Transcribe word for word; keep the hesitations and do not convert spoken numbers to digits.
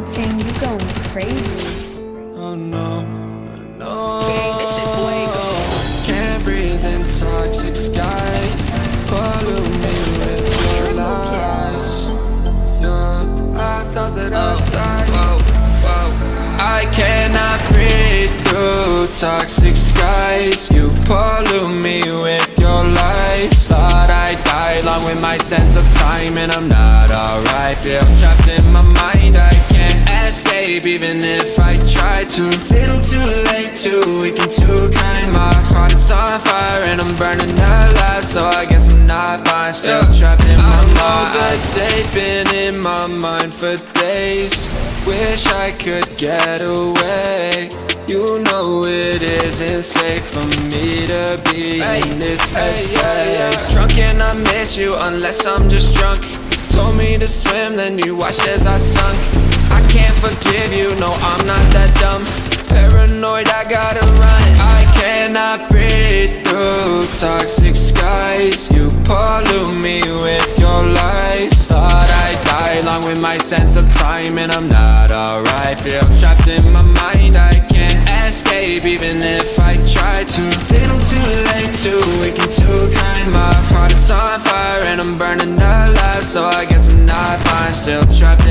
Ting, you going crazy. Oh no, no. Gang, this shit fuego. Can't breathe in toxic skies. Pollute me with your lies. Yeah, I thought that I'd die. Whoa, whoa. I cannot breathe through toxic skies. You pollute me with your lies. Thought I'd die along with my sense of time, and I'm not alright. Feel trapped in my mind, I can't escape even if I try to. Little too late, too weak and too kind. My heart is on fire and I'm burning alive, so I guess I'm not fine. Still trapped in my mind. All day been in my mind for days. Wish I could get away. You know it isn't safe for me to be hey, in this headspace. Hey, yeah, yeah. Drunk and I miss you unless I'm just drunk. You told me to swim, then you watched as I sunk. I can't forgive you, no I'm not that dumb. Paranoid, I gotta run. I cannot breathe through toxic skies. You pollute me with your lies. Thought I'd die along with my sense of time, and I'm not alright. Feel trapped in my mind, I can't escape even if I try to. Little too late, too weak and too kind. My heart is on fire and I'm burning alive, so I guess I'm not fine. Still trapped